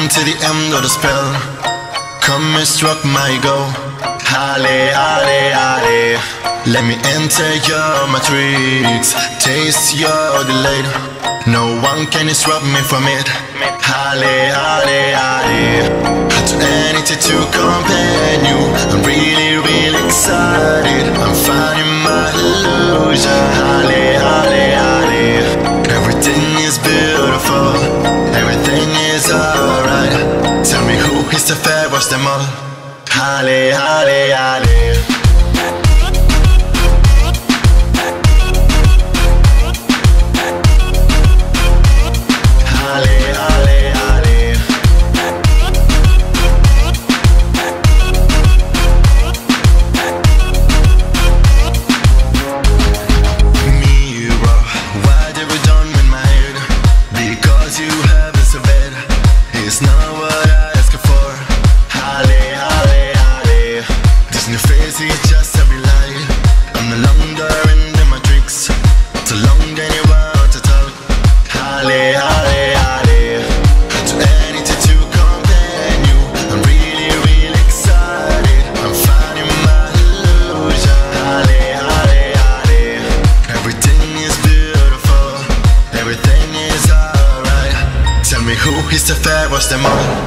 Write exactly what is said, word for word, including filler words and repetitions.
to the end of the spell. Come and struck my go. Halle, halle, halle. Let me enter your matrix. Taste your delight. No one can disrupt me from it. Halle, halle, halle. Had to anything to compare you. I'm really, really excited. I'm finding my illusion. Halle, halle, halle. Everything is beautiful. Everything is alright. Tell me who is the fairest them all. Halle, halle, halle. It's not what I asked for. Halle, halle, halle. This new phase is just a lie. I'm no longer in the matrix. Too long than you want to talk. Halle, halle, halle. To anything to compare you. I'm really, really excited. I'm finding my illusion. Halle, halle, halle. Everything is beautiful. Everything is alright. Tell me who is the fairest them all.